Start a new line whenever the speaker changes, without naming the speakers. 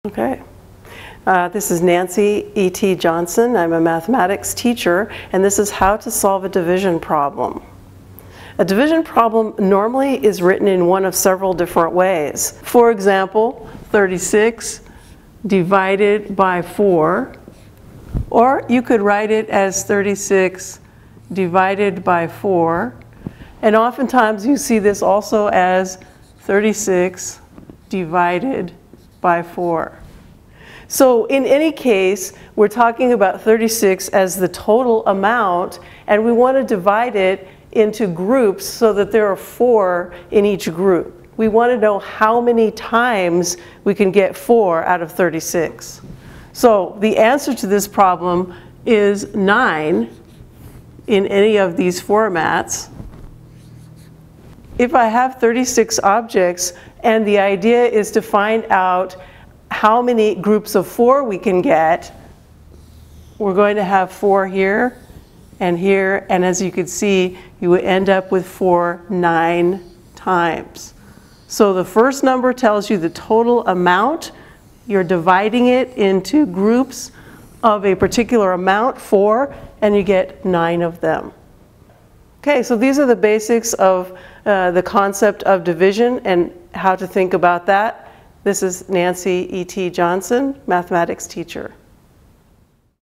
Okay. This is Nancy E.T. Johnson. I'm a mathematics teacher, and this is how to solve a division problem. A division problem normally is written in one of several different ways. For example, 36 divided by 4, or you could write it as 36 divided by 4, and oftentimes you see this also as 36 divided by 4. So in any case, we're talking about 36 as the total amount, and we want to divide it into groups so that there are 4 in each group. We want to know how many times we can get 4 out of 36. So the answer to this problem is 9 in any of these formats. If I have 36 objects and the idea is to find out how many groups of 4 we can get, we're going to have 4 here, and as you can see, you would end up with 4 9 times. So the first number tells you the total amount. You're dividing it into groups of a particular amount, 4, and you get 9 of them. Okay, so these are the basics of the concept of division and how to think about that. This is Nancy E.T. Johnson, mathematics teacher.